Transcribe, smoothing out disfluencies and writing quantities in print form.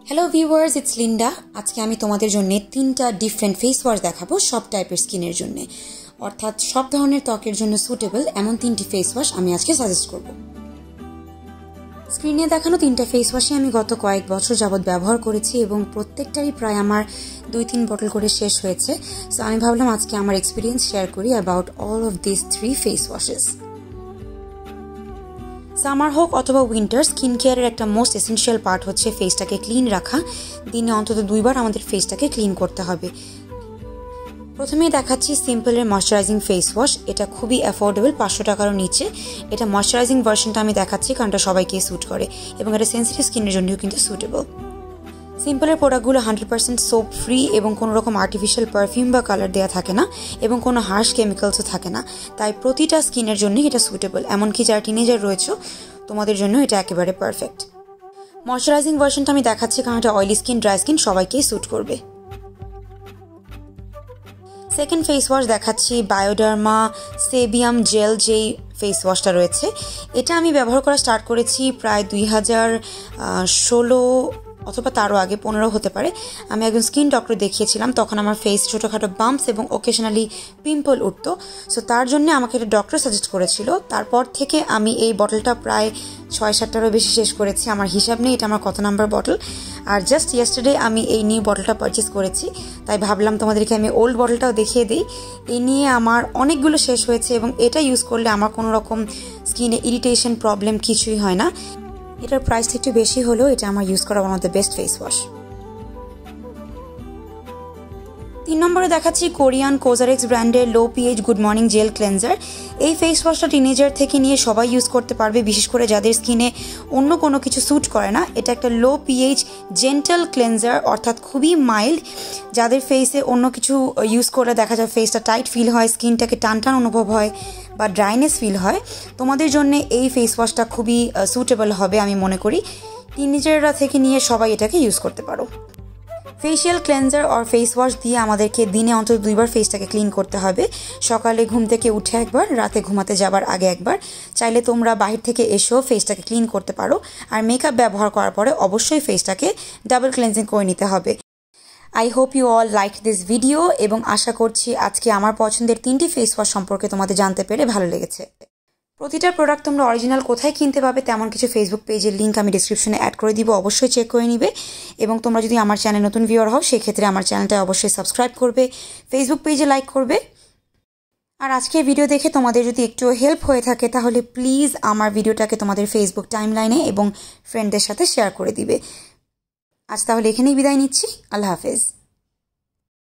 Hello viewers, it's Linda. আজকে আমি তোমাদের জন্য 3টা ডিফারেন্ট ফেস ওয়াশ দেখাবো সব টাইপের স্কিনের জন্য, অর্থাৎ সব ধরনের ত্বকের জন্য সুটেবল এমন 3টি ফেস ওয়াশ আমি আজকে সাজেস্ট করব। স্ক্রিনে দেখানো 3টা ফেস ওয়াশই আমি গত কয়েক বছর যাবৎ ব্যবহার করেছি এবং প্রত্যেকটারই প্রায় আমার 2-3 বটল করে শেষ হয়েছে। সো আমি ভাবলাম আজকে আমার এক্সপিরিয়েন্স শেয়ার করি about all of this 3 face washes. Summer হোক অথবা উইন্টার, স্কিন কেয়ারের একটা মোস্ট এসেনশিয়াল পার্ট হচ্ছে ফেসটাকে ক্লিন রাখা। দিনে অন্তত 2 বার আমাদের ফেসটাকে ক্লিন করতে হবে। প্রথমেই দেখাচ্ছি সিম্পলের ময়শ্চারাইজিং ফেস ওয়াশ। এটা খুবই অ্যাফোর্ডেবল, 500 টাকারও নিচে। এটা ময়শ্চারাইজিং ভার্সনটা আমি দেখাচ্ছি কারণ এটা সবাইকে স্যুট করে এবং এটা সেন্সিটিভ স্কিনের জন্যও কিন্তু সুটেবল। সিম্পলের প্রোডাক্টগুলো 100% সোপ ফ্রি এবং কোনো রকম আর্টিফিশিয়াল পারফিউম বা কালার দেওয়া থাকে না এবং কোনো হার্শ কেমিক্যালসও থাকে না, তাই প্রতিটা স্কিনের জন্যই এটা সুটেবল। এমনকি যারা টিনেজার রয়েছে তোমাদের জন্য এটা একেবারে পারফেক্ট। ময়শ্চারাইজিং ভার্সনটা আমি দেখাচ্ছি কারণ এটা অয়েলি স্কিন, ড্রাই স্কিন সবাইকেই স্যুট করবে। সেকেন্ড ফেস ওয়াশ দেখাচ্ছি বায়োডার্মা সেবিয়াম জেল যেই ফেস ওয়াশটা রয়েছে। এটা আমি ব্যবহার করা স্টার্ট করেছি প্রায় 2016 অথবা তারও আগে, 15 হতে পারে। আমি একজন স্কিন ডক্টর দেখিয়েছিলাম, তখন আমার ফেস ছোটোখাটো বাম্পস এবং ওকেশনালি পিম্পল উঠতো। সো তার জন্য আমাকে এটা ডক্টর সাজেস্ট করেছিল। তারপর থেকে আমি এই বটলটা প্রায় 6-7টারও বেশি শেষ করেছি, আমার হিসাব নেই এটা আমার কত নাম্বার বটল। আর জাস্ট ইয়েস্টারডে আমি এই নিউ বটলটা পারচেস করেছি, তাই ভাবলাম তোমাদেরকে আমি ওল্ড বটলটাও দেখিয়ে দিই। এই নিয়ে আমার অনেকগুলো শেষ হয়েছে এবং এটা ইউজ করলে আমার কোনো রকম স্কিনে ইরিটেশন প্রবলেম কিছুই হয় না। এটার প্রাইসটা একটু বেশি হলেও এটা আমার ইউজ করা one of the best face wash. 3 নম্বরে দেখাচ্ছি কোরিয়ান কোজারেক্স ব্র্যান্ডের low pH good morning gel cleanser. এই ফেস ওয়াশটা টিনেজার থেকে নিয়ে সবাই ইউজ করতে পারবে, বিশেষ করে যাদের স্কিনে অন্য কোনো কিছু স্যুট করে না। এটা একটা লো পিএইচ জেন্টাল ক্লেন্সার, অর্থাৎ খুবই মাইল্ড। যাদের ফেসে অন্য কিছু ইউজ করে দেখা যায় ফেসটা টাইট ফিল হয়, স্কিনটাকে টান টান অনুভব হয় বা ড্রাইনেস ফিল হয়, তোমাদের জন্য এই ফেস ওয়াশটা খুবই সুটেবল হবে আমি মনে করি। টিনেজাররা থেকে নিয়ে সবাই এটাকে ইউজ করতে পারো। ফেশিয়াল ক্লেন্সার আর ফেস ওয়াশ দিয়ে আমাদেরকে দিনে অন্তত 2 বার ফেসটাকে ক্লিন করতে হবে। সকালে ঘুম থেকে উঠে একবার, রাতে ঘুমাতে যাবার আগে একবার। চাইলে তোমরা বাহির থেকে এসেও ফেসটাকে ক্লিন করতে পারো। আর মেকআপ ব্যবহার করার পরে অবশ্যই ফেসটাকে ডাবল ক্লেন্সিং করে নিতে হবে। I hope you all like this video এবং আশা করছি আজকে আমার পছন্দের 3টি ফেস ওয়াশ সম্পর্কে তোমাদের জানতে পেরে ভালো লেগেছে। প্রতিটা প্রোডাক্ট তোমরা অরিজিনাল কোথায় কিনতে পাবে তেমন কিছু ফেসবুক পেজের লিঙ্ক আমি ডিসক্রিপশনে অ্যাড করে দিব, অবশ্যই চেক করে নিবে। এবং তোমরা যদি আমার চ্যানেল নতুন ভিউয়ার হও সেক্ষেত্রে আমার চ্যানেলটা অবশ্যই সাবস্ক্রাইব করবে, ফেসবুক পেজে লাইক করবে। আর আজকের ভিডিও দেখে তোমাদের যদি একটু হেল্প হয়ে থাকে তাহলে প্লিজ আমার ভিডিওটাকে তোমাদের ফেসবুক টাইমলাইনে এবং ফ্রেন্ডদের সাথে শেয়ার করে দিবে। আজ তাহলে এখানেই বিদায় নিচ্ছি। আল্লাহ হাফেজ।